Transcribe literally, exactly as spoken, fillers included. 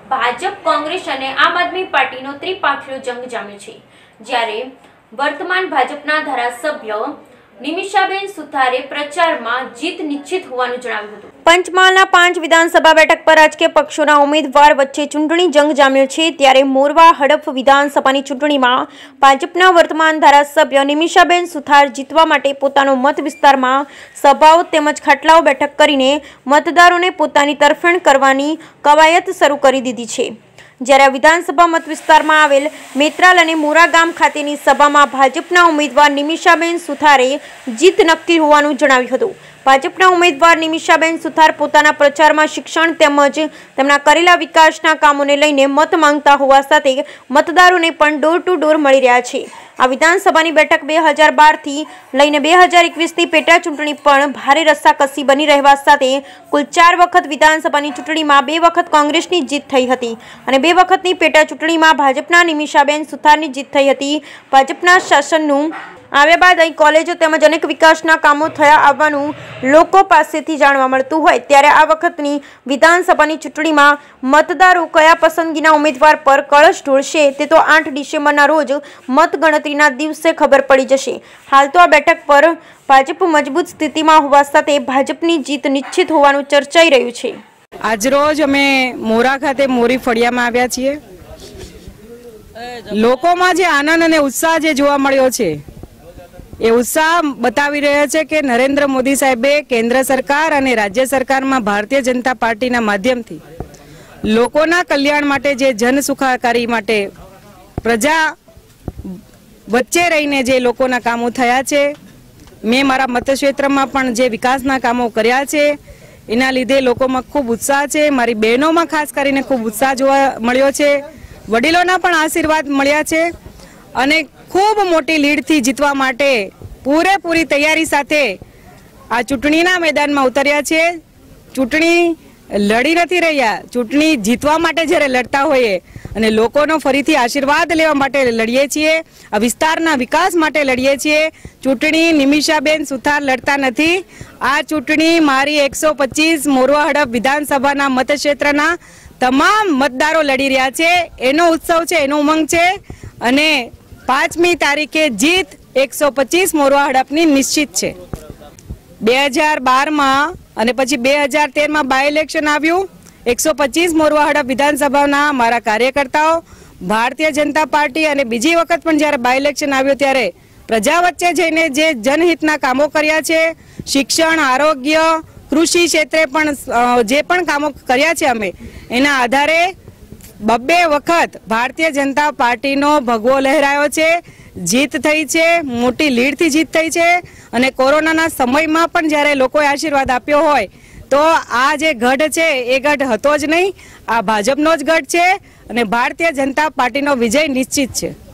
ભાજપ, કોંગ્રેસ અને આમ આદમી પાર્ટીનો ત્રિપાખીયો જંગ જામ્યો છે, જ્યારે વર્તમાન ભાજપના ધારાસભ્ય નિમિષાબેન સુથારે પ્રચારમાં જીત નિશ્ચિત હોવાનું જણાવ્યું હતું। પંચમહાલના પાંચ વિધાનસભા બેઠક પર રાજકીય પક્ષોના ઉમેદવાર વચ્ચે ચૂંટણી જંગ જામ્યો છે, ત્યારે મોરવા હડફ વિધાનસભાની ચૂંટણીમાં ભાજપના વર્તમાન ધારાસભ્ય નિમિષાબેન સુથાર જીતવા માટે પોતાનો મત વિસ્તારમાં સભાઓ તેમજ ખાટલાઓ બેઠક કરીને મતદારોને પોતાની તરફેણ કરવાની કવાયત શરૂ કરી દીધી છે। જ્યારે વિધાનસભા મત વિસ્તારમાં આવેલ મેત્રાલ અને મોરા ગામ ખાતેની સભામાં ભાજપના ઉમેદવાર નિમિષાબેન સુથારે જીત નક્કી હોવાનું જણાવ્યું હતું। ભાજપના ઉમેદવાર નિમિષાબેન સુથાર પોતાના પ્રચારમાં શિક્ષણ તેમજ તેમના કરેલા વિકાસના કામોને લઈને મત માંગતા હોવા સાથે મતદારોને પણ ડોર ટુ ડોર મળી રહ્યા છે। આ વિધાનસભાની બેઠક બે હજાર બાર થી લઈને બે હજાર એકવીસ થી પેટા ચૂંટણી પણ ભારે રસ્સાકસી બની રહેવા સાથે કુલ ચાર વખત વિધાનસભાની ચૂંટણીમાં બે વખત કોંગ્રેસની જીત થઈ હતી અને બે વખતની પેટા ચૂંટણીમાં ભાજપના નિમિષાબેન સુથારની જીત થઈ હતી। ભાજપના શાસનનું આવ્યા બાદ અહીં કોલેજો તેમજ અનેક વિકાસના કામો થયા આવવાનું લોકો પાસેથી જાણવા મળતું હોય, ત્યારે આ વખતની વિધાનસભાની ચૂંટણીમાં મતદારો કયા પસંદગીના ઉમેદવાર પર કળશ ઢોળશે તે તો આઠ ડિસેમ્બરના રોજ મતગણતરીના દિવસે ખબર પડી જશે। હાલ તો આ બેઠક પર ભાજપ મજબૂત સ્થિતિમાં હોવા સાથે ભાજપની જીત નિશ્ચિત હોવાનું ચર્ચાઈ રહ્યું છે। આજરોજ અમે મોરા ખાતે મોરી ફળિયામાં આવ્યા છીએ। લોકોમાં જે આનંદ અને ઉત્સાહ જે જોવા મળ્યો છે એ ઉત્સાહ બતાવી રહ્યા છે કે નરેન્દ્ર મોદી સાહેબે કેન્દ્ર સરકાર અને રાજ્ય સરકારમાં ભારતીય જનતા પાર્ટીના માધ્યમથી લોકોના કલ્યાણ માટે જે જન સુખાકારી માટે પ્રજા વચ્ચે રહીને જે લોકોના કામો થયા છે, મેં મારા મતક્ષેત્રમાં પણ જે વિકાસના કામો કર્યા છે એના લીધે લોકોમાં ખૂબ ઉત્સાહ છે। મારી બહેનોમાં ખાસ કરીને ખૂબ ઉત્સાહ જોવા મળ્યો છે, વડીલોના પણ આશીર્વાદ મળ્યા છે અને ખૂબ મોટી લીડથી જીતવા માટે પૂરેપૂરી તૈયારી સાથે આ ચૂંટણીના મેદાનમાં ઉતર્યા છે। ચૂંટણી લડી નથી રહ્યા, ચૂંટણી જીતવા માટે જ્યારે લડતા હોઈએ અને લોકોનો ફરીથી આશીર્વાદ લેવા માટે લડીએ છીએ, આ વિસ્તારના વિકાસ માટે લડીએ છીએ। ચૂંટણી નિમિષાબેન સુથાર લડતા નથી, આ ચૂંટણી મારી એકસો પચીસ મોરવા હડફ વિધાનસભાના મતક્ષેત્રના તમામ મતદારો લડી રહ્યા છે। એનો ઉત્સવ છે, એનો ઉમંગ છે અને પાંચમી તારીખે જીત એકસો પચીસ મોરવા હડફની નિશ્ચિત છે। બે હજાર બારમાં અને પછી બે હજાર તેરમાં બાય ઇલેક્શન આવ્યું। એકસો પચીસ મોરવા હડફ વિધાનસભાના મારા કાર્યકર્તાઓ ભારતીય જનતા પાર્ટી અને બીજી વખત પણ જ્યારે બાય ઇલેક્શન આવ્યું ત્યારે પ્રજા વચ્ચે જઈને જે જનહિતના કામો કર્યા છે, શિક્ષણ, આરોગ્ય, કૃષિ ક્ષેત્રે પણ જે પણ કામો કર્યા છે અમે એના આધારે બબ્બે વખત ભારતીય જનતા પાર્ટીનો ભગવો લહેરાયો છે, જીત થઈ છે, મોટી લીડથી જીત થઈ છે અને કોરોનાના સમયમાં પણ જ્યારે લોકોએ આશીર્વાદ આપ્યો હોય તો આ જે ગઢ છે એ ગઢ હતો જ નહીં, આ ભાજપનો જ ગઢ છે અને ભારતીય જનતા પાર્ટીનો વિજય નિશ્ચિત છે।